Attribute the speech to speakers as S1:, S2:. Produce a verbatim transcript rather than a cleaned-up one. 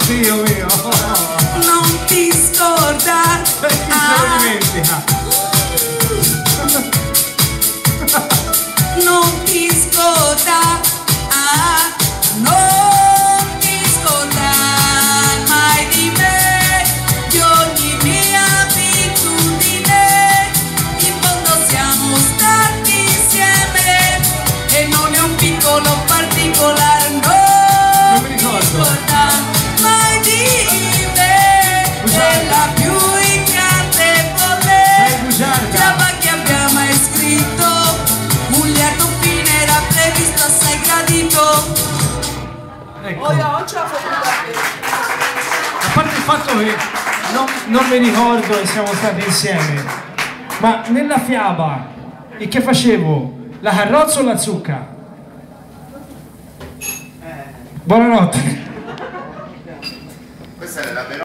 S1: Dio mio!
S2: Non ti scordare,
S1: E chi se lo dimentica?
S2: non ti scordare, non ti scordare mai di me, di ogni mia abitudine. In fondo siamo stati insieme e non è un piccolo particolare, non
S1: mi
S2: ti
S1: ricordo.
S2: scordare mai di me, è la più incantevole
S1: Sei bugiarda.
S2: trama che abbiamo mai scritto, un lieto fine era previsto, assai gradito.
S1: Ecco.
S3: Oh, io non ce la faccio.
S1: A parte il fatto che non, non mi ricordo e siamo stati insieme, ma nella fiaba, e che facevo? La carrozza o la zucca? Buonanotte.
S4: Questa è la